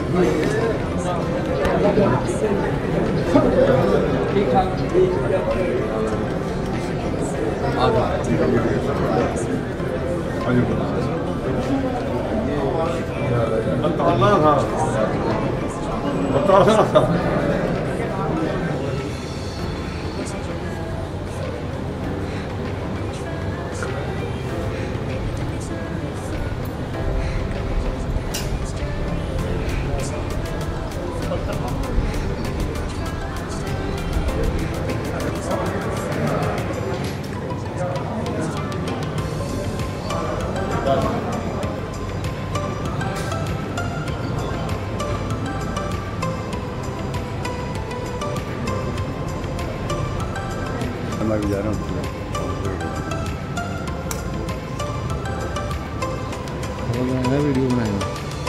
Video बनाया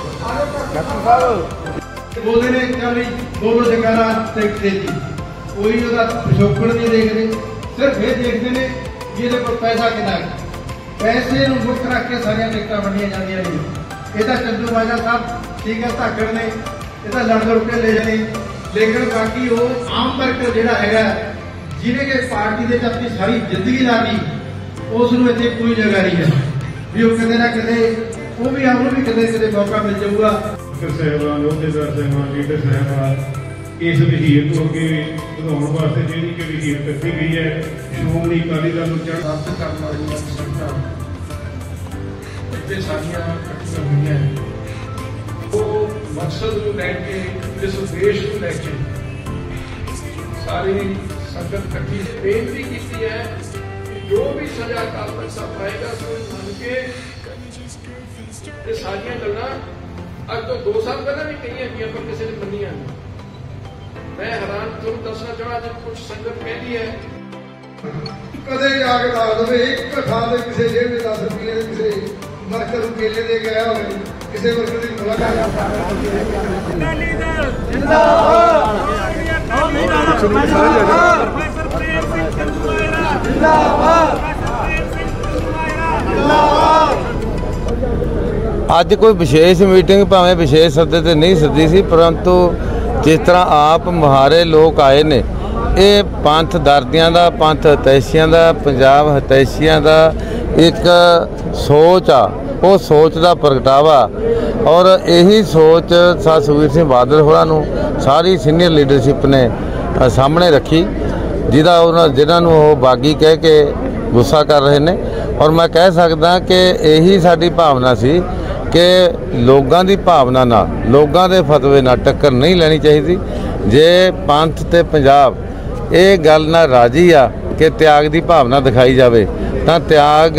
बोलते ने दोनों जगह जी कोई पिछोकड़ नहीं देखते, सिर्फ ये देखते हैं कि ये पैसा कितना पैसे मुख रख के सारिया टिकटा वंडिया जांदियां नहीं। ये चंदू माजा साहब ठीक है धाकड़ ने ये लड़ लड़ के ले जाने, लेकिन बाकी वो आम वर्ग जोड़ा है जिन्हें कि पार्टी के अपनी सारी जिंदगी ला दी उसमें इतने कोई जगह नहीं है भी वो कहते ना कहते वो भी हम भी कदे कदे मौका मिल जाऊगा। साहबान अहुदेदार साहबान लीडर साहबान इस वहीर को अगे बढ़ाने वास्ते जी कि वहीर कट्टी गई है श्रोमणी अकाली दल रद्द करने वाली संगतां इतने सारियां कट्टियां हुई हैं वो मकसद को लैके इस उद्देश को लैके सारी संगत कट्ठी बेनती की है कि जो भी सजा अकाल तख्त साहब पाएगा सो मन के सारिया गल्लां अज तो 2 साल पहले भी कही पर किसी ने मनिया नहीं। मैं हैरान तुम दसना चाहना जब कुछ संगत कहती है कदे जाके दस दे एक थां ते किसी जेब में 10 रुपये किसी वर्कर को केले दे गया हो किसी वर्कर की मुलाकात ਅੱਜ कोई विशेष मीटिंग भावें विशेष सदे ते नहीं सदी सी, परंतु जिस तरह आप मुहारे लोग आए ने ये पंथ दर्दियां दा पंथ हतैशियां दा पंजाब हतैशियां दा एक सोच आ, वो सोच का प्रगटावा और यही सोच सर सुखबीर सिंह बादल होरां नूं सारी सीनियर लीडरशिप ने सामने रखी, जिन्होंने वो बागी कह के गुस्सा कर रहे हैं। और मैं कह सकदा कि यही साडी भावना सी कि लोगों की भावना ना लोगों के फतवे ना टक्कर नहीं लेनी चाहिए। जे पंथ ते पंजाब ये गल ना राजी आ कि त्याग की भावना दिखाई जाए तो त्याग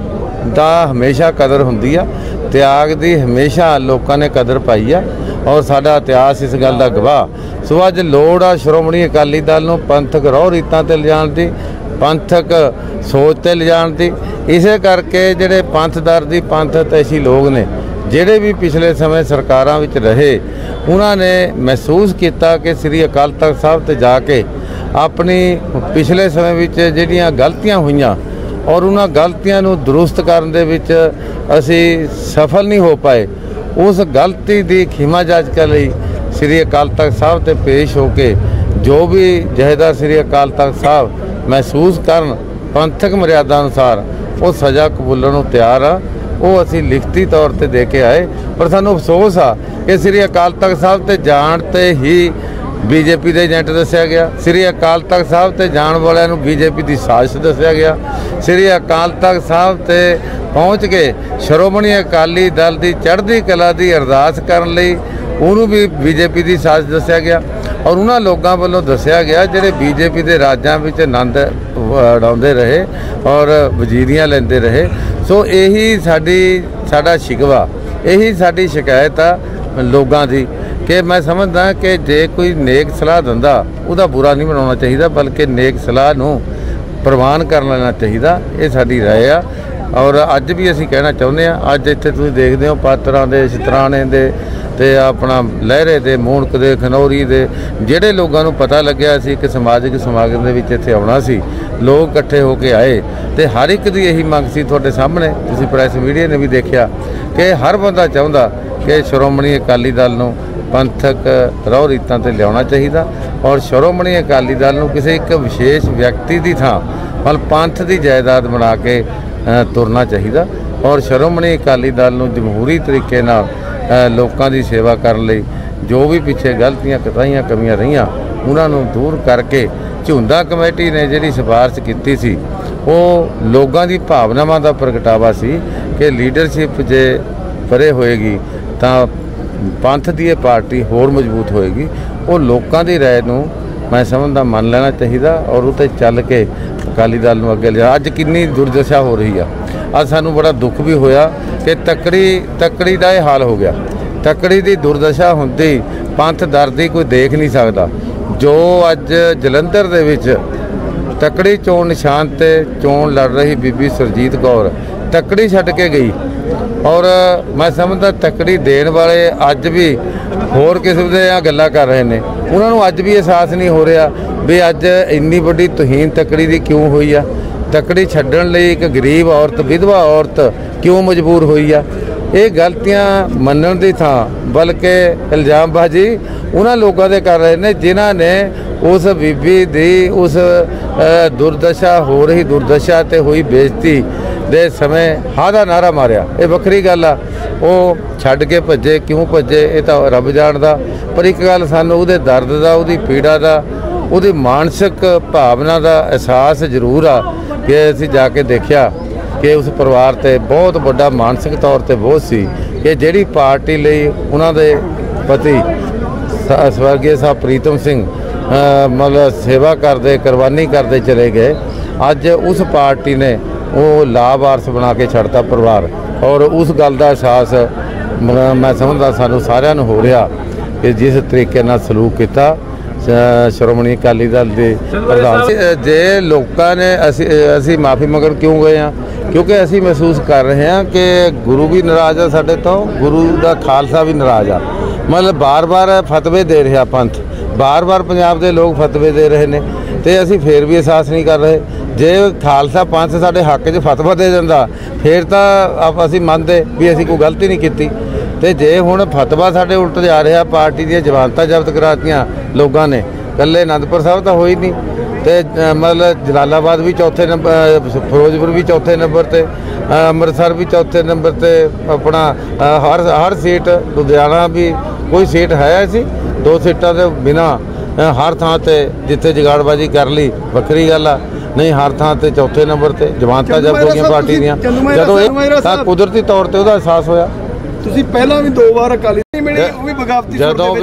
दा हमेशा कदर हुंदी आ, त्याग की हमेशा लोगों ने कदर पाई आ और साडा इतिहास इस गल का गवाह। सो अज लोड़ आ श्रोमणी अकाली दल नूं पंथक रौह रीतां ते लिजाण दी, पंथक सोच ते लिजाण दी। इसे करके जिहड़े पंथ दर्दी पंथ हतैशी लोग ने जिहड़े भी पिछले समय सरकारां विच रहे उन्होंने महसूस किया कि श्री अकाल तख्त साहब ते जाके अपनी पिछले समय विच जिहड़ियां गलतियां हुईयां और उन्हां गलतियां नूं दुरुस्त करन दे विच असीं सफल नहीं हो पाए, उस गलती की खिमा जांच लई श्री अकाल तख्त साहब ते पेश होके जो भी जहेदार श्री अकाल तख्त साहब महसूस करन पंथक मर्यादा अनुसार वो सज़ा कबूलण नूं तैयार आ। वो असी लिखती तौर पर दे के आए, पर सानूं अफसोस आ कि श्री अकाल तख्त साहब ते जाण ते ही बीजेपी के एजेंट दस्या गया, श्री अकाल तख्त साहब ते जाण वालियां नूं बीजेपी की साजिश दस्या गया, श्री अकाल तख्त साहब ते पहुँच के श्रोमणी अकाली दल की चढ़ती कला की अरदास करन लई उन्होंने भी बीजेपी की साजिश दस्या गया और उन्होंने लोगों वालों दस्या गया जिहड़े बीजेपी के राज्यों में आनंद उड़ाते रहे और वजीरियां लेंदे रहे। सो यही साडा शिकवा, यही साडी शिकायत आ लोगों की कि मैं समझदा कि जे कोई नेक सलाह दिंदा उहदा बुरा नहीं बनाना चाहिए, बल्कि नेक सलाह नूं प्रवान कर लेना चाहिए। ये साडी राय आ और अज भी असीं कहना चाहुंदे आ। अज इत्थे तुसीं देखदे हो पात्रां दे शतराणे दे ते अपना लहरे दे मूणक दे खनौरी दे जिहड़े लोगों नूं पता लग्या सी कि समाजिक समागम दे विच इत्थे आउणा सी, लोग इकट्ठे होके आए ते हर एक दी यही मंग सी। तुहाडे सामने तुसीं प्रैस मीडिया ने भी देखिया कि हर बंदा चाहुंदा कि श्रोमणी अकाली दल नूं ਪੰਥਕ ਰਹੁ ਰੀਤਾਂ ਤੇ ਲਿਆਉਣਾ ਚਾਹੀਦਾ। ਔਰ ਸ਼੍ਰੋਮਣੀ ਅਕਾਲੀ ਦਲ ਨੂੰ ਕਿਸੇ ਇੱਕ ਵਿਸ਼ੇਸ਼ ਵਿਅਕਤੀ ਦੀ ਥਾਂ ਮਤਲਬ ਪੰਥ ਦੀ ਜਾਇਦਾਦ ਬਣਾ ਕੇ ਤੁਰਨਾ ਚਾਹੀਦਾ। ਔਰ ਸ਼੍ਰੋਮਣੀ ਅਕਾਲੀ ਦਲ ਨੂੰ ਜਮਹੂਰੀ ਤਰੀਕੇ ਨਾਲ ਲੋਕਾਂ ਦੀ ਸੇਵਾ ਕਰਨ ਲਈ ਜੋ ਵੀ ਪਿੱਛੇ ਗਲਤੀਆਂ ਕਤਾਈਆਂ ਕਮੀਆਂ ਰਹੀਆਂ ਉਹਨਾਂ ਨੂੰ ਦੂਰ ਕਰਕੇ ਝੁੰਦਾ ਕਮੇਟੀ ਨੇ ਜਿਹੜੀ ਸਿਫਾਰਿਸ਼ ਕੀਤੀ ਸੀ ਉਹ ਲੋਕਾਂ ਦੀ ਭਾਵਨਾਵਾਂ ਦਾ ਪ੍ਰਗਟਾਵਾ ਸੀ ਕਿ ਲੀਡਰਸ਼ਿਪ ਜੇ ਪਰੇ ਹੋਏਗੀ ਤਾਂ ਪੰਥ ਦੀ ਇਹ ਪਾਰਟੀ ਹੋਰ ਮਜ਼ਬੂਤ ਹੋਏਗੀ। ਉਹ ਲੋਕਾਂ ਦੀ ਰਾਏ ਨੂੰ ਮੈਂ ਸਮਝਦਾ ਮੰਨ ਲੈਣਾ ਚਾਹੀਦਾ ਔਰ ਉਹ 'ਤੇ ਚੱਲ ਕੇ ਅਕਾਲੀ ਦਲ ਨੂੰ ਅੱਗੇ ਲਿਆ। ਅੱਜ ਕਿੰਨੀ ਦੁਰਦਸ਼ਾ ਹੋ ਰਹੀ ਆ, ਅੱਜ ਸਾਨੂੰ ਬੜਾ ਦੁੱਖ ਵੀ ਹੋਇਆ ਕਿ ਤੱਕੜੀ ਦਾ ਇਹ ਹਾਲ ਹੋ ਗਿਆ। ਤੱਕੜੀ ਦੀ ਦੁਰਦਸ਼ਾ ਹੁੰਦੀ ਪੰਥ ਦਰਦੀ ਕੋਈ ਦੇਖ ਨਹੀਂ ਸਕਦਾ। ਜੋ ਅੱਜ ਜਲੰਧਰ ਦੇ ਵਿੱਚ ਤੱਕੜੀ ਚੋਣ ਨਿਸ਼ਾਨ ਤੇ ਚੋਣ ਲੜ ਰਹੀ ਬੀਬੀ ਸੁਰਜੀਤ ਕੌਰ ਤੱਕੜੀ ਛੱਡ ਕੇ ਗਈ ਔਰ ਮੈਂ ਸਮਝਦਾ ਤੱਕੜੀ ਦੇਣ ਵਾਲੇ ਅੱਜ ਵੀ ਹੋਰ ਕਿਸਮ ਦੇ ਆ ਗੱਲਾਂ ਕਰ ਰਹੇ ਨੇ। ਉਹਨਾਂ ਨੂੰ ਅੱਜ ਵੀ ਅਹਿਸਾਸ ਨਹੀਂ ਹੋ ਰਿਹਾ ਵੀ ਅੱਜ ਇੰਨੀ ਵੱਡੀ ਤੋਹੀਨ ਤੱਕੜੀ ਦੀ ਕਿਉਂ ਹੋਈ ਆ। ਤੱਕੜੀ ਛੱਡਣ ਲਈ ਇੱਕ ਗਰੀਬ ਔਰਤ ਵਿਧਵਾ ਔਰਤ ਕਿਉਂ ਮਜਬੂਰ ਹੋਈ ਆ। ਇਹ ਗਲਤੀਆਂ ਮੰਨਣ ਦੀ ਥਾਂ ਬਲਕਿ ਇਲਜ਼ਾਮਬਾਜ਼ੀ ਉਹਨਾਂ ਲੋਕਾਂ ਦੇ ਕਰ ਰਹੇ ਨੇ ਜਿਨ੍ਹਾਂ ਨੇ ਉਸ ਬੀਬੀ ਦੀ ਉਸ ਦੁਰਦਸ਼ਾ ਹੋ ਰਹੀ ਦੁਰਦਸ਼ਾ ਤੇ ਹੋਈ ਬੇਇੱਜ਼ਤੀ ਦੇ ਸਮੇਂ ਹਾਂ ਦਾ ਨਾਰਾ ਮਾਰਿਆ। ਇਹ ਵੱਖਰੀ ਗੱਲ ਆ, ਉਹ ਛੱਡ ਕੇ ਭੱਜੇ ਕਿਉਂ ਭੱਜੇ ਇਹ ਤਾਂ ਰੱਬ ਜਾਣਦਾ। ਪਰ ਇੱਕ ਗੱਲ ਸਾਨੂੰ ਉਹਦੇ ਦਰਦ ਦਾ, ਉਹਦੀ ਪੀੜਾ ਦਾ, ਉਹਦੀ ਮਾਨਸਿਕ ਭਾਵਨਾ ਦਾ ਅਹਿਸਾਸ ਜ਼ਰੂਰ ਆ ਕਿ ਅਸੀਂ ਜਾ ਕੇ ਦੇਖਿਆ ਕਿ ਉਸ ਪਰਿਵਾਰ 'ਤੇ ਬਹੁਤ ਵੱਡਾ ਮਾਨਸਿਕ ਤੌਰ 'ਤੇ ਬੋਝ ਸੀ ਕਿ ਜਿਹੜੀ ਪਾਰਟੀ ਲਈ ਉਹਨਾਂ ਦੇ ਪਤੀ ਸਵਰਗੀ ਸਾਹਿਬ ਪ੍ਰੀਤਮ ਸਿੰਘ ਮਤਲਬ ਸੇਵਾ ਕਰਦੇ ਕੁਰਬਾਨੀ ਕਰਦੇ ਚਲੇ ਗਏ। ਅੱਜ ਉਸ ਪਾਰਟੀ ਨੇ ਉਹ ਲਾਵਾਰਸ ਬਣਾ ਕੇ ਛੱਡਤਾ ਪਰਿਵਾਰ ਔਰ ਉਸ ਗੱਲ ਦਾ ਅਹਿਸਾਸ ਮੈਂ ਸਮਝਦਾ ਸਾਨੂੰ ਸਾਰਿਆਂ ਨੂੰ ਹੋ ਰਿਹਾ ਕਿ ਜਿਸ ਤਰੀਕੇ ਨਾਲ ਸਲੂਕ ਕੀਤਾ ਸ਼੍ਰੋਮਣੀ ਅਕਾਲੀ ਦਲ ਦੇ ਪ੍ਰਧਾਨ ਜੇ ਲੋਕਾਂ ਨੇ ਅਸੀਂ ਮਾਫੀ ਮੰਗਣ ਕਿਉਂ ਗਏ ਹਾਂ ਕਿਉਂਕਿ ਅਸੀਂ ਮਹਿਸੂਸ ਕਰ ਰਹੇ ਹਾਂ ਕਿ ਗੁਰੂ ਵੀ ਨਾਰਾਜ਼ ਆ ਸਾਡੇ ਤੋਂ, ਗੁਰੂ ਦਾ ਖਾਲਸਾ ਵੀ ਨਾਰਾਜ਼ ਆ। ਮਤਲਬ ਬਾਰ-ਬਾਰ ਫਤਵੇ ਦੇ ਰਿਹਾ ਪੰਥ, ਬਾਰ-ਬਾਰ ਪੰਜਾਬ ਦੇ ਲੋਕ ਫਤਵੇ ਦੇ ਰਹੇ ਨੇ ਤੇ ਅਸੀਂ ਫੇਰ ਵੀ ਅਹਿਸਾਸ ਨਹੀਂ ਕਰ ਰਹੇ। ਜੇ ਖਾਲਸਾ ਪੰਥ ਸਾਡੇ ਹੱਕ 'ਚ ਫਤਵਾ ਦੇ ਦਿੰਦਾ ਫਿਰ ਤਾਂ ਅਸੀਂ ਮੰਨਦੇ ਵੀ ਅਸੀਂ ਕੋਈ ਗਲਤੀ ਨਹੀਂ ਕੀਤੀ। ਤੇ ਜੇ ਹੁਣ ਫਤਵਾ ਸਾਡੇ ਉਲਟ ਜਾ ਰਿਹਾ, ਪਾਰਟੀ ਦੀਆਂ ਜ਼ਮਾਨਤਾਂ ਜ਼ਬਤ ਕਰਾਤੀਆਂ ਲੋਕਾਂ ਨੇ, ਇਕੱਲੇ ਅਨੰਦਪੁਰ ਸਾਹਿਬ ਤਾਂ ਹੋਈ ਨਹੀਂ ਤੇ ਮਤਲਬ ਜਲਾਲਾਬਾਦ ਵੀ ਚੌਥੇ ਨੰਬਰ, ਫਿਰੋਜ਼ਪੁਰ ਵੀ ਚੌਥੇ ਨੰਬਰ ਤੇ, ਅੰਮ੍ਰਿਤਸਰ ਵੀ ਚੌਥੇ ਨੰਬਰ ਤੇ, ਆਪਣਾ ਹਰ ਸੀਟ, ਲੁਧਿਆਣਾ ਵੀ ਕੋਈ ਸੀਟ ਹੈ ਸੀ 2 ਸੀਟਾਂ ਦੇ ਬਿਨਾਂ ਹਰ ਥਾਂ ਤੇ ਜਿੱਥੇ ਜਗਾੜਬਾਜੀ ਕਰ ਲਈ ਵੱਖਰੀ ਗੱਲ ਆ, ਨਹੀਂ ਹਰ ਥਾਂ ਤੇ ਚੌਥੇ ਨੰਬਰ ਤੇ ਜ਼ਮਾਨਤਾਂ ਜ਼ਬਤ ਹੋ ਗਈਆਂ ਪਾਰਟੀ ਦੀਆਂ। ਜਦੋਂ ਇਹ ਤਾਂ ਕੁਦਰਤੀ ਤੌਰ ਤੇ ਉਹਦਾ ਅਹਿਸਾਸ ਹੋਇਆ। ਤੁਸੀਂ ਪਹਿਲਾਂ ਵੀ 2 ਵਾਰ ਅਕਾਲੀ ਨਹੀਂ ਮਿਲੇ, ਉਹ ਵੀ ਬਗਾਵਤੀ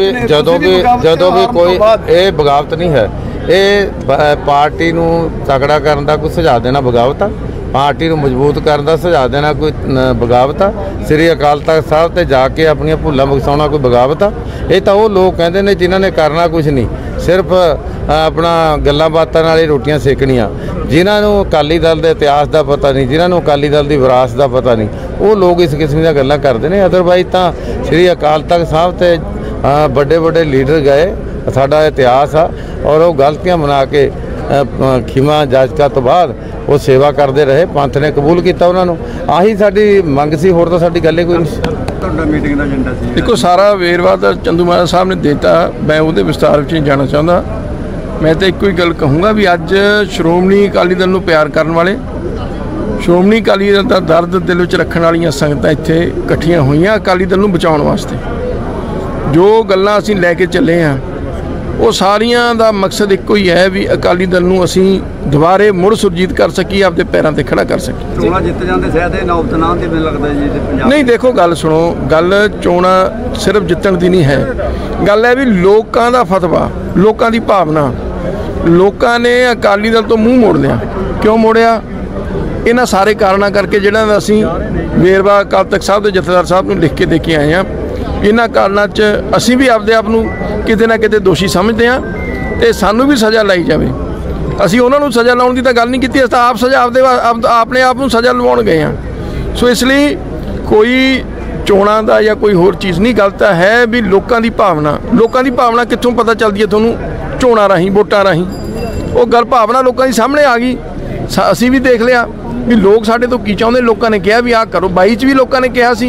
ਜਦੋਂ ਵੀ ਕੋਈ ਇਹ ਬਗਾਵਤ ਨਹੀਂ ਹੈ, ਇਹ ਪਾਰਟੀ ਨੂੰ ਤਕੜਾ ਕਰਨ ਦਾ ਕੋਈ ਸੁਝਾਅ ਦੇਣਾ ਬਗਾਵਤ ਆ, ਪਾਰਟੀ ਨੂੰ ਮਜ਼ਬੂਤ ਕਰਨ ਦਾ ਸੁਝਾਅ ਦੇਣਾ ਕੋਈ ਬਗਾਵਤ ਆ, ਸ੍ਰੀ ਅਕਾਲ ਤਖਤ ਸਾਹਿਬ ਤੇ ਜਾ ਕੇ ਆਪਣੀਆਂ ਭੁੱਲਾਂ ਬਖਸ਼ਾਉਣਾ ਕੋਈ ਬਗਾਵਤ ਆ। ਇਹ ਤਾਂ ਉਹ ਲੋਕ ਕਹਿੰਦੇ ਨੇ ਜਿਨ੍ਹਾਂ ਨੇ ਕਰਨਾ ਕੁਝ ਨਹੀਂ, ਸਿਰਫ ਆਪਣਾ ਗੱਲਾਂ ਬਾਤਾਂ ਨਾਲ ਹੀ ਰੋਟੀਆਂ ਸੇਕਣੀਆਂ, ਜਿਨ੍ਹਾਂ ਨੂੰ ਅਕਾਲੀ ਦਲ ਦੇ ਇਤਿਹਾਸ ਦਾ ਪਤਾ ਨਹੀਂ, ਜਿਨ੍ਹਾਂ ਨੂੰ ਅਕਾਲੀ ਦਲ ਦੀ ਵਿਰਾਸਤ ਦਾ ਪਤਾ ਨਹੀਂ, ਉਹ ਲੋਕ ਇਸ ਕਿਸਮ ਦੀਆਂ ਗੱਲਾਂ ਕਰਦੇ ਨੇ। ਅਦਰਵਾਈਜ਼ ਤਾਂ ਸ੍ਰੀ ਅਕਾਲ ਤਖਤ ਸਾਹਿਬ ਤੇ ਵੱਡੇ ਵੱਡੇ ਲੀਡਰ ਗਏ, ਸਾਡਾ ਇਤਿਹਾਸ ਆ ਔਰ ਉਹ ਗਲਤੀਆਂ ਬਣਾ ਕੇ ਖਿਮਾ ਜਾਚਕਾ ਤੋਂ ਬਾਅਦ ਉਹ ਸੇਵਾ ਕਰਦੇ ਰਹੇ, ਪੰਥ ਨੇ ਕਬੂਲ ਕੀਤਾ ਉਹਨਾਂ ਨੂੰ। ਆਹੀ ਸਾਡੀ ਮੰਗ ਸੀ, ਹੋਰ ਤਾਂ ਸਾਡੀ ਗੱਲ ਹੀ ਕੋਈ ਨਹੀਂ। ਤੁਹਾਡਾ ਮੀਟਿੰਗ ਦਾ ਏਜੰਡਾ ਸੀ? ਦੇਖੋ ਸਾਰਾ ਵੇਰਵਾ ਤਾਂ ਚੰਦੂ ਮਹਾਰਾਜ ਸਾਹਿਬ ਨੇ ਦਿੱਤਾ, ਮੈਂ ਉਹਦੇ ਵਿਸਤਾਰ ਵਿੱਚ ਨਹੀਂ ਜਾਣਾ ਚਾਹੁੰਦਾ। ਮੈਂ ਤਾਂ ਇੱਕੋ ਹੀ ਗੱਲ ਕਹੂੰਗਾ ਵੀ ਅੱਜ ਸ਼੍ਰੋਮਣੀ ਅਕਾਲੀ ਦਲ ਨੂੰ ਪਿਆਰ ਕਰਨ ਵਾਲੇ, ਸ਼੍ਰੋਮਣੀ ਅਕਾਲੀ ਦਲ ਦਾ ਦਰਦ ਦਿਲ ਵਿੱਚ ਰੱਖਣ ਵਾਲੀਆਂ ਸੰਗਤਾਂ ਇੱਥੇ ਇਕੱਠੀਆਂ ਹੋਈਆਂ ਅਕਾਲੀ ਦਲ ਨੂੰ ਬਚਾਉਣ ਵਾਸਤੇ। ਜੋ ਗੱਲਾਂ ਅਸੀਂ ਲੈ ਕੇ ਚੱਲੇ ਹਾਂ ਉਹ ਸਾਰੀਆਂ ਦਾ ਮਕਸਦ ਇੱਕੋ ਹੀ ਹੈ ਵੀ ਅਕਾਲੀ ਦਲ ਨੂੰ ਅਸੀਂ ਦੁਬਾਰੇ ਮੁੜ ਸੁਰਜੀਤ ਕਰ ਸਕੀਏ, ਆਪਦੇ ਪੈਰਾਂ ਤੇ ਖੜਾ ਕਰ ਸਕੀਏ। ਚੋਣਾਂ ਜਿੱਤ ਜਾਂਦੇ ਸ਼ਾਇਦ ਇਹ ਨੌਬਤ ਨਾ ਆਉਂਦੀ ਮੈਨੂੰ ਲੱਗਦਾ ਜੀ ਪੰਜਾਬ। ਨਹੀਂ ਦੇਖੋ ਗੱਲ ਸੁਣੋ, ਗੱਲ ਚੋਣਾਂ ਸਿਰਫ ਜਿੱਤਣ ਦੀ ਨਹੀਂ ਹੈ, ਗੱਲ ਹੈ ਵੀ ਲੋਕਾਂ ਦਾ ਫਤਵਾ, ਲੋਕਾਂ ਦੀ ਭਾਵਨਾ। ਲੋਕਾਂ ਨੇ ਅਕਾਲੀ ਦਲ ਤੋਂ ਮੂੰਹ ਮੋੜ ਲਿਆ। ਕਿਉਂ ਮੋੜਿਆ? ਇਹਨਾਂ ਸਾਰੇ ਕਾਰਨਾਂ ਕਰਕੇ ਜਿਹੜਾ ਦਾ ਅਸੀਂ ਵੇਰਵਾ ਅਕਾਲ ਤਖਤ ਸਾਹਿਬ ਦੇ ਜਥੇਦਾਰ ਸਾਹਿਬ ਨੂੰ ਲਿਖ ਕੇ ਦੇ ਕੇ ਆਏ ਹਾਂ। ਇਹਨਾਂ ਕਾਰਨਾਂ 'ਚ ਅਸੀਂ ਵੀ ਆਪਦੇ ਆਪ ਨੂੰ ਕਿਤੇ ਨਾ ਕਿਤੇ ਦੋਸ਼ੀ ਸਮਝਦੇ ਹਾਂ ਤੇ ਸਾਨੂੰ ਵੀ ਸਜ਼ਾ ਲਾਈ ਜਾਵੇ। ਅਸੀਂ ਉਹਨਾਂ ਨੂੰ ਸਜ਼ਾ ਲਾਉਣ ਦੀ ਤਾਂ ਗੱਲ ਨਹੀਂ ਕੀਤੀ, ਅਸੀਂ ਤਾਂ ਆਪ ਸਜ਼ਾ ਆਪਣੇ ਆਪ ਨੂੰ ਸਜ਼ਾ ਲਵਾਉਣ ਗਏ ਹਾਂ। ਸੋ ਇਸ ਲਈ ਕੋਈ ਚੋਣਾਂ ਦਾ ਜਾਂ ਕੋਈ ਹੋਰ ਚੀਜ਼ ਨਹੀਂ, ਗੱਲ ਤਾਂ ਹੈ ਵੀ ਲੋਕਾਂ ਦੀ ਭਾਵਨਾ ਕਿੱਥੋਂ ਪਤਾ ਚੱਲਦੀ ਹੈ ਤੁਹਾਨੂੰ? ਚੋਣਾਂ ਰਾਹੀਂ, ਵੋਟਾਂ ਰਾਹੀਂ। ਉਹ ਗੱਲ ਭਾਵਨਾ ਲੋਕਾਂ ਦੀ ਸਾਹਮਣੇ ਆ ਗਈ। ਅਸੀਂ ਵੀ ਦੇਖ ਲਿਆ ਵੀ ਲੋਕ ਸਾਡੇ ਤੋਂ ਕੀ ਚਾਹੁੰਦੇ। ਲੋਕਾਂ ਨੇ ਕਿਹਾ ਵੀ ਆਹ ਕਰੋ। 22 'ਚ ਵੀ ਲੋਕਾਂ ਨੇ ਕਿਹਾ ਸੀ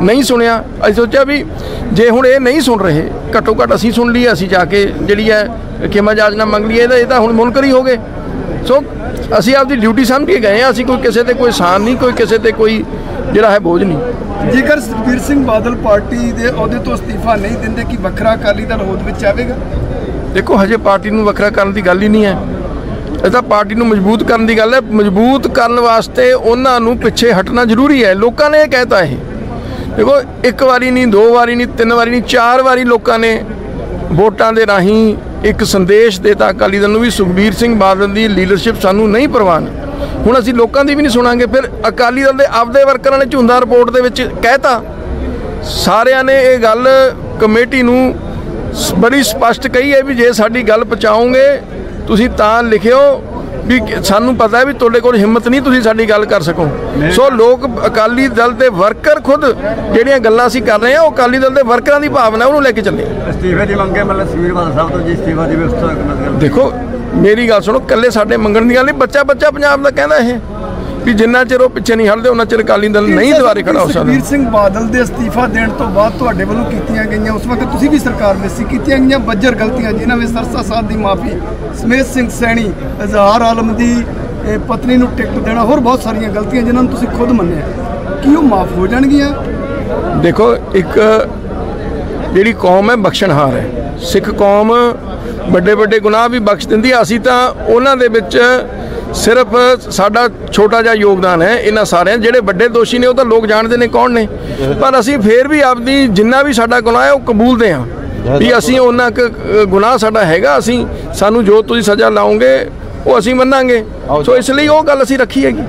नहीं सुनिया। ਅਸੀਂ सोचा भी जे हुण ये नहीं सुन रहे घट्टो घट्ट ਅਸੀਂ सुन लिए, ਅਸੀਂ जाके ਜਿਹੜੀ ਹੈ ਖੇਮਾ ਜਾਚਨਾ ਮੰਗ ਲਈ, ਇਹ ਤਾਂ ਹੁਣ ਮੁਨਕਰ ਹੀ ਹੋ ਗਏ। ਸੋ ਅਸੀਂ ਆਪਦੀ ਡਿਊਟੀ ਸਮਝ ਕੇ ਗਏ ਹਾਂ। ਅਸੀਂ ਕੋਈ ਕਿਸੇ ਤੇ ਕੋਈ ਆਸਾਨ ਨਹੀਂ, ਕੋਈ ਕਿਸੇ ਤੇ ਕੋਈ ਜਿਹੜਾ ਹੈ ਬੋਝ ਨਹੀਂ। ਜੇਕਰ ਸੁਖਬੀਰ ਸਿੰਘ ਬਾਦਲ ਪਾਰਟੀ ਦੇ ਅਹੁਦੇ ਤੋਂ ਅਸਤੀਫਾ ਨਹੀਂ ਦਿੰਦੇ ਕਿ ਵੱਖਰਾ ਅਕਾਲੀ ਦਲ ਹੋਂਦ ਵਿੱਚ ਆਵੇਗਾ? ਦੇਖੋ ਹਜੇ ਪਾਰਟੀ ਨੂੰ ਵੱਖਰਾ ਕਰਨ ਦੀ ਗੱਲ ਹੀ ਨਹੀਂ ਹੈ, ਇਹ ਤਾਂ ਪਾਰਟੀ ਨੂੰ ਮਜ਼ਬੂਤ ਕਰਨ ਦੀ ਗੱਲ ਹੈ। ਮਜ਼ਬੂਤ ਕਰਨ ਵਾਸਤੇ ਉਹਨਾਂ ਨੂੰ ਪਿੱਛੇ ਹਟਣਾ ਜ਼ਰੂਰੀ ਹੈ। ਲੋਕਾਂ ਨੇ ਇਹ ਕਹਿਤਾ ਇਹ, ਦੇਖੋ ਇੱਕ ਵਾਰੀ ਨਹੀਂ, ਦੋ ਵਾਰੀ ਨਹੀਂ, ਤਿੰਨ ਵਾਰੀ ਨਹੀਂ, 4 ਵਾਰੀ ਲੋਕਾਂ ਨੇ ਵੋਟਾਂ ਦੇ ਰਾਹੀਂ ਇੱਕ ਸੰਦੇਸ਼ ਦੇਤਾ ਅਕਾਲੀ ਦਲ ਨੂੰ ਵੀ ਸੁਖਬੀਰ ਸਿੰਘ ਬਾਦਲ ਦੀ ਲੀਡਰਸ਼ਿਪ ਸਾਨੂੰ ਨਹੀਂ ਪ੍ਰਵਾਨ। ਹੁਣ ਅਸੀਂ ਲੋਕਾਂ ਦੀ ਵੀ ਨਹੀਂ ਸੁਣਾਂਗੇ। ਫਿਰ ਅਕਾਲੀ ਦਲ ਦੇ ਆਪਦੇ ਵਰਕਰਾਂ ਨੇ ਝੁੰਦਾ ਰਿਪੋਰਟ ਦੇ ਵਿੱਚ ਕਹਿਤਾ, ਸਾਰਿਆਂ ਨੇ ਇਹ ਗੱਲ ਕਮੇਟੀ ਨੂੰ ਬੜੀ ਸਪਸ਼ਟ ਕਹੀ ਹੈ ਵੀ ਜੇ ਸਾਡੀ ਗੱਲ ਪਹੁੰਚਾਓਗੇ ਤੁਸੀਂ ਤਾਂ ਲਿਖਿਓ ਵੀ ਸਾਨੂੰ ਪਤਾ ਹੈ ਵੀ ਤੁਹਾਡੇ ਕੋਲ ਹਿੰਮਤ ਨਹੀਂ ਤੁਸੀਂ ਸਾਡੀ ਗੱਲ ਕਰ ਸਕੋ। ਸੋ ਲੋਕ ਅਕਾਲੀ ਦਲ ਦੇ ਵਰਕਰ ਖੁਦ ਜਿਹੜੀਆਂ ਗੱਲਾਂ ਅਸੀਂ ਕਰ ਰਹੇ ਹਾਂ ਉਹ ਅਕਾਲੀ ਦਲ ਦੇ ਵਰਕਰਾਂ ਦੀ ਭਾਵਨਾ ਉਹਨੂੰ ਲੈ ਕੇ ਚੱਲੇ। ਅਸਤੀਫੇ ਦੀ ਮੰਗੇ ਮਤਲਬ ਸੁਖਬੀਰ ਬਾਦਲ ਸਾਹਿਬ ਤੋਂ ਜੀ ਅਸਤੀਫਾ ਦੀ ਵਿਵਸਥਾ। ਦੇਖੋ ਮੇਰੀ ਗੱਲ ਸੁਣੋ, ਇਕੱਲੇ ਸਾਡੇ ਮੰਗਣ ਦੀ ਗੱਲ ਨਹੀਂ, ਬੱਚਾ ਪੰਜਾਬ ਦਾ ਕਹਿੰਦਾ ਇਹ ਵੀ ਜਿੰਨਾ ਚਿਰ ਉਹ ਪਿੱਛੇ ਨਹੀਂ ਹਟਦੇ ਉਹਨਾਂ ਚਿਰ ਅਕਾਲੀ ਦਲ ਨਹੀਂ ਦੁਬਾਰੇ ਖੜਾ ਹੋ ਸਕਦਾ। ਸੁਖਬੀਰ ਸਿੰਘ ਬਾਦਲ ਦੇ ਅਸਤੀਫਾ ਦੇਣ ਤੋਂ ਬਾਅਦ ਤੁਹਾਡੇ ਵੱਲੋਂ ਕੀਤੀਆਂ ਗਈਆਂ, ਉਸ ਵਕਤ ਤੁਸੀਂ ਵੀ ਸਰਕਾਰ ਵਿੱਚ ਸੀ, ਕੀਤੀਆਂ ਗਈਆਂ ਬੱਜਰ ਗਲਤੀਆਂ ਜਿਨ੍ਹਾਂ ਵਿੱਚ ਸਰਸਾ ਸਾਹਿਬ ਦੀ ਮਾਫੀ, ਸਮੇਤ ਸਿੰਘ ਸੈਣੀ, ਇਜ਼ਹਾਰ ਆਲਮ ਦੀ ਪਤਨੀ ਨੂੰ ਟਿਕਟ ਦੇਣਾ, ਹੋਰ ਬਹੁਤ ਸਾਰੀਆਂ ਗਲਤੀਆਂ ਜਿਨ੍ਹਾਂ ਨੂੰ ਤੁਸੀਂ ਖੁਦ ਮੰਨਿਆ, ਕੀ ਉਹ ਮਾਫ ਹੋ ਜਾਣਗੀਆਂ? ਦੇਖੋ ਇੱਕ ਜਿਹੜੀ ਕੌਮ ਹੈ ਬਖਸ਼ਣਹਾਰ ਹੈ, ਸਿੱਖ ਕੌਮ ਵੱਡੇ ਵੱਡੇ ਗੁਨਾਹ ਵੀ ਬਖਸ਼ ਦਿੰਦੀ ਹੈ। ਅਸੀਂ ਤਾਂ ਉਹਨਾਂ ਦੇ ਵਿੱਚ ਸਿਰਫ ਸਾਡਾ ਛੋਟਾ ਜਿਹਾ ਯੋਗਦਾਨ ਹੈ। ਇਹਨਾਂ ਸਾਰਿਆਂ ਜਿਹੜੇ ਵੱਡੇ ਦੋਸ਼ੀ ਨੇ ਉਹ ਤਾਂ ਲੋਕ ਜਾਣਦੇ ਨੇ ਕੌਣ ਨੇ, ਪਰ ਅਸੀਂ ਫੇਰ ਵੀ ਆਪਦੀ ਜਿੰਨਾ ਵੀ ਸਾਡਾ ਗੁਨਾਹ ਹੈ ਉਹ ਕਬੂਲਦੇ ਹਾਂ ਵੀ ਅਸੀਂ ਉਹਨਾਂ ਗੁਨਾਹ ਸਾਡਾ ਹੈਗਾ, ਅਸੀਂ ਸਾਨੂੰ ਜੋ ਤੁਸੀਂ ਸਜ਼ਾ ਲਾਓਗੇ ਉਹ ਅਸੀਂ ਮੰਨਾਂਗੇ। ਸੋ ਇਸ ਲਈ ਉਹ ਗੱਲ ਅਸੀਂ ਰੱਖੀ ਹੈਗੀ।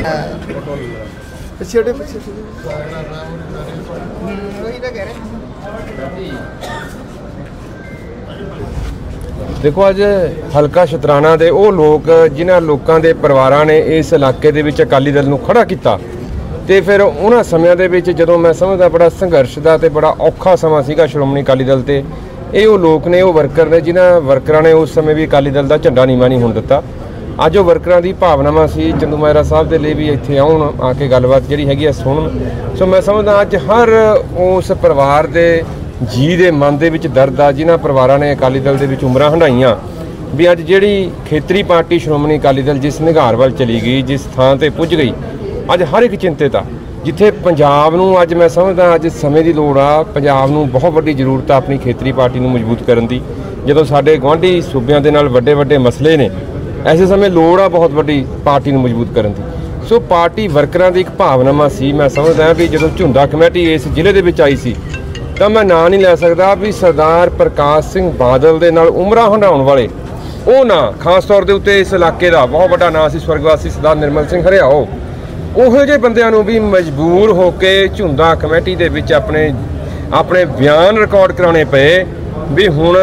ਦੇਖੋ ਅੱਜ ਹਲਕਾ ਸ਼ਤਰਾਣਾ ਦੇ ਉਹ ਲੋਕ ਜਿਨ੍ਹਾਂ ਲੋਕਾਂ ਦੇ ਪਰਿਵਾਰਾਂ ਨੇ ਇਸ ਇਲਾਕੇ ਦੇ ਵਿੱਚ ਅਕਾਲੀ ਦਲ ਨੂੰ ਖੜਾ ਕੀਤਾ, ਤੇ ਫਿਰ ਉਹਨਾਂ ਸਮਿਆਂ ਦੇ ਵਿੱਚ ਜਦੋਂ ਮੈਂ ਸਮਝਦਾ ਬੜਾ ਸੰਘਰਸ਼ ਦਾ ਤੇ ਬੜਾ ਔਖਾ ਸਮਾਂ ਸੀਗਾ ਸ਼੍ਰੋਮਣੀ ਅਕਾਲੀ ਦਲ ਤੇ, ਇਹ ਉਹ ਲੋਕ ਨੇ, ਉਹ ਵਰਕਰ ਨੇ ਜਿਨ੍ਹਾਂ ਵਰਕਰਾਂ ਨੇ ਉਸ ਸਮੇਂ ਵੀ ਅਕਾਲੀ ਦਲ ਦਾ ਝੰਡਾ ਨੀਵਾਂ ਨਹੀਂ ਹੋਣ ਦਿੱਤਾ। ਅੱਜ ਉਹ ਵਰਕਰਾਂ ਦੀ ਭਾਵਨਾਵਾਂ ਸੀ ਚੰਦੂ ਮਹਿਰਾ ਸਾਹਿਬ ਦੇ ਲਈ ਵੀ ਇੱਥੇ ਆਉਣ, ਆ ਕੇ ਗੱਲਬਾਤ ਜਿਹੜੀ ਹੈਗੀ ਆ ਸੁਣਨ। ਸੋ ਮੈਂ ਸਮਝਦਾ ਅੱਜ ਹਰ ਉਸ ਪਰਿਵਾਰ ਦੇ ਜੀ ਦੇ ਮਨ ਦੇ ਵਿੱਚ ਦਰਦ ਆ ਜਿਨ੍ਹਾਂ ਪਰਿਵਾਰਾਂ ਨੇ ਅਕਾਲੀ ਦਲ ਦੇ ਵਿੱਚ ਉਮਰਾਂ ਹੰਢਾਈਆਂ, ਵੀ ਅੱਜ ਜਿਹੜੀ ਖੇਤਰੀ ਪਾਰਟੀ ਸ਼੍ਰੋਮਣੀ ਅਕਾਲੀ ਦਲ ਜਿਸ ਨਿਘਾਰ ਵੱਲ ਚਲੀ ਗਈ, ਜਿਸ ਥਾਂ ਤੇ ਪੁੱਜ ਗਈ, ਅੱਜ ਹਰ ਇੱਕ ਚਿੰਤਿਤ ਆ। ਜਿੱਥੇ ਪੰਜਾਬ ਨੂੰ ਅੱਜ ਮੈਂ ਸਮਝਦਾ ਅੱਜ ਸਮੇਂ ਦੀ ਲੋੜ ਆ, ਪੰਜਾਬ ਨੂੰ ਬਹੁਤ ਵੱਡੀ ਜ਼ਰੂਰਤ ਆ ਆਪਣੀ ਖੇਤਰੀ ਪਾਰਟੀ ਨੂੰ ਮਜ਼ਬੂਤ ਕਰਨ ਦੀ। ਜਦੋਂ ਸਾਡੇ ਗੁਆਂਢੀ ਸੂਬਿਆਂ ਦੇ ਨਾਲ ਵੱਡੇ ਵੱਡੇ ਮਸਲੇ ਨੇ, ਐਸੇ ਸਮੇਂ ਲੋੜ ਆ ਬਹੁਤ ਵੱਡੀ ਪਾਰਟੀ ਨੂੰ ਮਜ਼ਬੂਤ ਕਰਨ ਦੀ। ਸੋ ਪਾਰਟੀ ਵਰਕਰਾਂ ਦੀ ਇੱਕ ਭਾਵਨਾਵਾਂ ਸੀ। ਮੈਂ ਸਮਝਦਾ ਵੀ ਜਦੋਂ ਝੁੰਦਾ ਕਮੇਟੀ ਇਸ ਜ਼ਿਲ੍ਹੇ ਦੇ ਵਿੱਚ ਆਈ ਸੀ ਤਾਂ ਮੈਂ ਨਾਂ ਨਹੀਂ ਲੈ ਸਕਦਾ ਵੀ ਸਰਦਾਰ ਪ੍ਰਕਾਸ਼ ਸਿੰਘ ਬਾਦਲ ਦੇ ਨਾਲ ਉਮਰਾਂ ਹੰਢਾਉਣ ਵਾਲੇ ਉਹ ਨਾਂ, ਖਾਸ ਤੌਰ ਦੇ ਉੱਤੇ ਇਸ ਇਲਾਕੇ ਦਾ ਬਹੁਤ ਵੱਡਾ ਨਾਂ ਸੀ ਸਵਰਗਵਾਸੀ ਸਰਦਾਰ ਨਿਰਮਲ ਸਿੰਘ ਹਰਿਆਓ, ਉਹੋ ਜਿਹੇ ਬੰਦਿਆਂ ਨੂੰ ਵੀ ਮਜਬੂਰ ਹੋ ਕੇ ਝੁੰਦਾ ਕਮੇਟੀ ਦੇ ਵਿੱਚ ਆਪਣੇ ਬਿਆਨ ਰਿਕਾਰਡ ਕਰਾਉਣੇ ਪਏ ਵੀ ਹੁਣ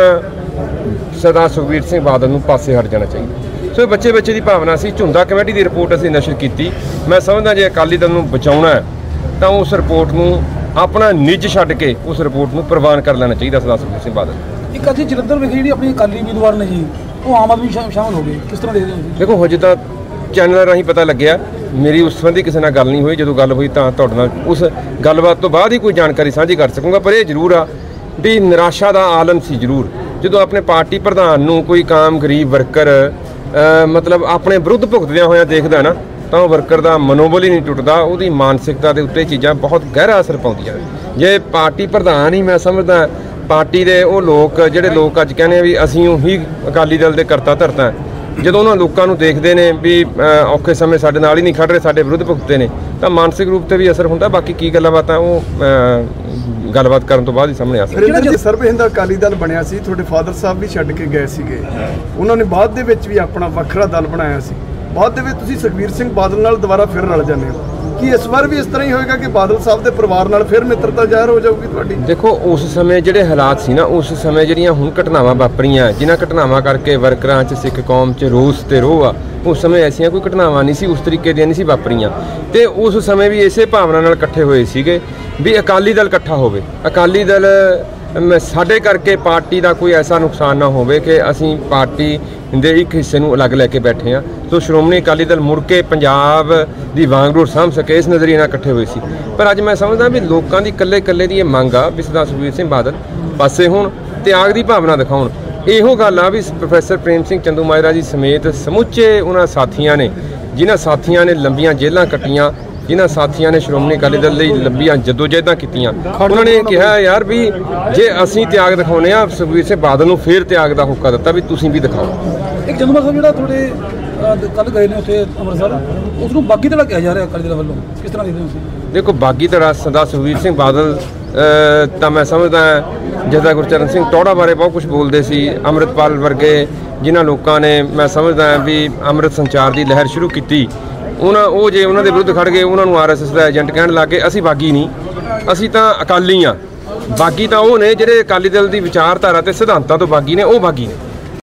ਸਰਦਾਰ ਸੁਖਬੀਰ ਸਿੰਘ ਬਾਦਲ ਨੂੰ ਪਾਸੇ ਹਟ ਜਾਣਾ ਚਾਹੀਦਾ। ਸੋ ਬੱਚੇ ਦੀ ਭਾਵਨਾ ਸੀ। ਝੁੰਦਾ ਕਮੇਟੀ ਦੀ ਰਿਪੋਰਟ ਅਸੀਂ ਨਸ਼ਰ ਕੀਤੀ। ਮੈਂ ਸਮਝਦਾ ਜੇ ਅਕਾਲੀ ਦਲ ਨੂੰ ਬਚਾਉਣਾ ਤਾਂ ਉਸ ਰਿਪੋਰਟ ਨੂੰ ਆਪਣਾ ਨਿੱਜ ਛੱਡ ਕੇ ਉਸ ਰਿਪੋਰਟ ਨੂੰ ਪ੍ਰਵਾਨ ਕਰ ਲੈਣਾ ਚਾਹੀਦਾ ਸਰਦਾਰ ਸੁਖਬੀਰ ਸਿੰਘ ਬਾਦਲ। ਇੱਕ ਅਸੀਂ ਜਲੰਧਰ ਵਿਖੇ ਜਿਹੜੀ ਆਪਣੀ ਅਕਾਲੀ ਉਮੀਦਵਾਰ ਨੇ ਜੀ ਉਹ ਆਮ ਆਦਮੀ ਸ਼ਾਮਲ ਹੋ ਗਏ, ਕਿਸ ਤਰ੍ਹਾਂ ਦੇਖਦੇ ਹੋ? ਦੇਖੋ ਹਜੇ ਤਾਂ ਚੈਨਲ ਰਾਹੀਂ ਪਤਾ ਲੱਗਿਆ, ਮੇਰੀ ਉਸ ਸੰਬੰਧੀ ਕਿਸੇ ਨਾਲ ਗੱਲ ਨਹੀਂ ਹੋਈ। ਜਦੋਂ ਗੱਲ ਹੋਈ ਤਾਂ ਤੁਹਾਡੇ ਨਾਲ ਉਸ ਗੱਲਬਾਤ ਤੋਂ ਬਾਅਦ ਹੀ ਕੋਈ ਜਾਣਕਾਰੀ ਸਾਂਝੀ ਕਰ ਸਕੂੰਗਾ। ਪਰ ਇਹ ਜ਼ਰੂਰ ਆ ਵੀ ਨਿਰਾਸ਼ਾ ਦਾ ਆਲਮ ਸੀ ਜ਼ਰੂਰ ਜਦੋਂ ਆਪਣੇ ਪਾਰਟੀ ਪ੍ਰਧਾਨ ਨੂੰ ਕੋਈ ਕਾਮ ਗਰੀਬ ਵਰਕਰ ਮਤਲਬ ਆਪਣੇ ਵਿਰੁੱਧ ਭੁਗਤਦਿਆਂ ਹੋਇਆਂ ਦੇਖਦਾ ਨਾ, ਤਾਂ ਉਹ ਵਰਕਰ ਦਾ ਮਨੋਬਲ ਹੀ ਨਹੀਂ ਟੁੱਟਦਾ, ਉਹਦੀ ਮਾਨਸਿਕਤਾ ਦੇ ਉੱਤੇ ਚੀਜ਼ਾਂ ਬਹੁਤ ਗਹਿਰਾ ਅਸਰ ਪਾਉਂਦੀਆਂ। ਜੇ ਪਾਰਟੀ ਪ੍ਰਧਾਨ ਹੀ ਮੈਂ ਸਮਝਦਾ ਪਾਰਟੀ ਦੇ ਉਹ ਲੋਕ ਜਿਹੜੇ ਲੋਕ ਅੱਜ ਕਹਿੰਦੇ ਵੀ ਅਸੀਂ ਉਹੀ ਅਕਾਲੀ ਦਲ ਦੇ ਕਰਤਾ ਧਰਤਾ, ਜਦੋਂ ਉਹਨਾਂ ਲੋਕਾਂ ਨੂੰ ਦੇਖਦੇ ਨੇ ਵੀ ਔਖੇ ਸਮੇਂ ਸਾਡੇ ਨਾਲ ਹੀ ਨਹੀਂ ਖੜ ਰਹੇ, ਸਾਡੇ ਵਿਰੁੱਧ ਭੁਗਤਦੇ ਨੇ, ਤਾਂ ਮਾਨਸਿਕ ਰੂਪ ਤੇ ਵੀ ਅਸਰ ਹੁੰਦਾ। ਬਾਕੀ ਕੀ ਗੱਲਾਂ ਬਾਤਾਂ ਉਹ ਗੱਲਬਾਤ ਕਰਨ ਤੋਂ ਬਾਅਦ ਹੀ ਸਾਹਮਣੇ ਆ ਸਕਦਾ। ਸਰਬ ਹਿੰਦ ਅਕਾਲੀ ਦਲ ਬਣਿਆ ਸੀ, ਤੁਹਾਡੇ ਫਾਦਰ ਸਾਹਿਬ ਵੀ ਛੱਡ ਕੇ ਗਏ ਸੀਗੇ, ਉਹਨਾਂ ਨੇ ਬਾਅਦ ਦੇ ਵਿੱਚ ਵੀ ਆਪਣਾ ਵੱਖਰਾ ਦਲ ਬਣਾਇਆ ਸੀ। ਬਾਅਦ ਦੇ ਵਿੱਚ ਤੁਸੀਂ ਸੁਖਬੀਰ ਸਿੰਘ ਬਾਦਲ ਨਾਲ ਦੁਬਾਰਾ ਫਿਰ ਰਲ ਜਾਂਦੇ ਹੋ, ਕੀ ਇਸ ਵਾਰ ਵੀ ਇਸ ਤਰ੍ਹਾਂ ਹੀ ਹੋਏਗਾ ਕਿ ਬਾਦਲ ਸਾਹਿਬ ਦੇ ਪਰਿਵਾਰ ਨਾਲ ਫਿਰ ਮਿੱਤਰਤਾ ਜ਼ਾਹਰ ਹੋ ਜਾਊਗੀ ਤੁਹਾਡੀ? ਦੇਖੋ ਉਸ ਸਮੇਂ ਜਿਹੜੇ ਹਾਲਾਤ ਸੀ ਨਾ, ਉਸ ਸਮੇਂ ਜਿਹੜੀਆਂ ਹੁਣ ਘਟਨਾਵਾਂ ਵਾਪਰੀਆਂ, ਜਿਨ੍ਹਾਂ ਘਟਨਾਵਾਂ ਕਰਕੇ ਵਰਕਰਾਂ 'ਚ ਸਿੱਖ ਕੌਮ 'ਚ ਰੋਸ ਤੇ ਰੋਹ ਆ, ਉਸ ਸਮੇਂ ਐਸੀਆਂ ਕੋਈ ਘਟਨਾਵਾਂ ਨਹੀਂ ਸੀ ਉਸ ਤਰੀਕੇ ਦੀਆਂ ਨਹੀਂ ਸੀ ਵਾਪਰੀਆਂ। ਤੇ ਉਸ ਸਮੇਂ ਵੀ ਇਸੇ ਭਾਵਨਾ ਨਾਲ ਇਕੱਠੇ ਹੋਏ ਸੀਗੇ ਵੀ ਅਕਾਲੀ ਦਲ ਇਕੱਠਾ ਹੋਵੇ। ਅਕਾਲੀ ਦਲ ਸਾਡੇ ਕਰਕੇ ਪਾਰਟੀ ਦਾ ਕੋਈ ਐਸਾ ਨੁਕਸਾਨ ਨਾ ਹੋਵੇ ਕਿ ਅਸੀਂ ਪਾਰਟੀ ਦੇ ਇੱਕ ਹਿੱਸੇ ਨੂੰ ਅਲੱਗ ਲੈ ਕੇ ਬੈਠੇ ਹਾਂ। ਸੋ ਸ਼੍ਰੋਮਣੀ ਅਕਾਲੀ ਦਲ ਮੁੜ ਕੇ ਪੰਜਾਬ ਦੀ ਵਾਂਗਡੋਰ ਸਾਂਭ ਸਕੇ ਇਸ ਨਜ਼ਰੀਏ ਨਾਲ ਇਕੱਠੇ ਹੋਏ ਸੀ। ਪਰ ਅੱਜ ਮੈਂ ਸਮਝਦਾ ਵੀ ਲੋਕਾਂ ਦੀ ਇਕੱਲੇ ਦੀ ਇਹ ਮੰਗ ਆ ਵੀ ਸਰਦਾਰ ਸੁਖਬੀਰ ਸਿੰਘ ਬਾਦਲ ਪਾਸੇ ਹੋਣ, ਤਿਆਗ ਦੀ ਭਾਵਨਾ ਦਿਖਾਉਣ। ਇਹੋ ਗੱਲ ਆ ਵੀ ਪ੍ਰੋਫੈਸਰ ਪ੍ਰੇਮ ਸਿੰਘ ਚੰਦੂਮਾਜਰਾ ਜੀ ਸਮੇਤ ਸਮੁੱਚੇ ਉਹਨਾਂ ਸਾਥੀਆਂ ਨੇ ਜਿਨ੍ਹਾਂ ਸਾਥੀਆਂ ਨੇ ਲੰਬੀਆਂ ਜੇਲ੍ਹਾਂ ਕੱਟੀਆਂ, ਜਿਨ੍ਹਾਂ ਸਾਥੀਆਂ ਨੇ ਸ਼੍ਰੋਮਣੀ ਅਕਾਲੀ ਦਲ ਲਈ ਲੰਬੀਆਂ ਜਦੋਜਹਿਦਾਂ ਕੀਤੀਆਂ, ਉਹਨਾਂ ਨੇ ਕਿਹਾ ਯਾਰ ਵੀ ਜੇ ਅਸੀਂ ਤਿਆਗ ਦਿਖਾਉਂਦੇ ਆ, ਸੁਖਬੀਰ ਸਿੰਘ ਬਾਦਲ ਨੂੰ ਫੇਰ ਤਿਆਗ ਦਾ ਹੋਕਾ ਦਿੱਤਾ ਵੀ ਤੁਸੀਂ ਵੀ ਦਿਖਾਓ। ਇੱਕ ਚੰਦੂਮਾਜਰਾ ਸਾਹਿਬ ਜਿਹੜਾ ਤੁਹਾਡੇ ਕੱਲ ਗਏ ਨੇ ਉੱਥੇ ਅੰਮ੍ਰਿਤਸਰ, ਉਸ ਨੂੰ ਬਾਗੀ ਧੜਾ ਕਿਹਾ ਜਾ ਰਿਹਾ ਅਕਾਲੀ ਦਲ ਵੱਲੋਂ, ਕਿਸ ਤਰ੍ਹਾਂ ਦੇਖਦੇ ਹੋ ਤੁਸੀਂ? ਦੇਖੋ ਬਾਗੀ ਧੜਾ ਸਰਦਾਰ ਸੁਖਬੀਰ ਸਿੰਘ ਬਾਦਲ ਤਾਂ ਮੈਂ ਸਮਝਦਾ ਜਿਹਦਾ ਗੁਰਚਰਨ ਸਿੰਘ ਟੌਹੜਾ ਬਾਰੇ ਬਹੁਤ ਕੁਝ ਬੋਲਦੇ ਸੀ, ਅੰਮ੍ਰਿਤਪਾਲ ਵਰਗੇ ਜਿਨ੍ਹਾਂ ਲੋਕਾਂ ਨੇ ਮੈਂ ਸਮਝਦਾ ਵੀ ਅੰਮ੍ਰਿਤ ਸੰਚਾਰ ਦੀ ਲਹਿਰ ਸ਼ੁਰੂ ਕੀਤੀ, ਉਹ ਜੇ ਉਹਨਾਂ ਦੇ ਵਿਰੁੱਧ ਖੜ ਗਏ, ਉਹਨਾਂ ਨੂੰ RSS ਦਾ ਏਜੰਟ ਕਹਿਣ ਲੱਗ ਗਏ। ਅਸੀਂ ਬਾਗੀ ਨਹੀਂ, ਅਸੀਂ ਤਾਂ ਅਕਾਲੀ ਹਾਂ। ਬਾਗੀ ਤਾਂ ਉਹ ਨੇ ਜਿਹੜੇ ਅਕਾਲੀ ਦਲ ਦੀ ਵਿਚਾਰਧਾਰਾ ਤੇ ਸਿਧਾਂਤਾਂ ਤੋਂ ਬਾਗੀ ਨੇ, ਉਹ ਬਾਗੀ ਨੇ।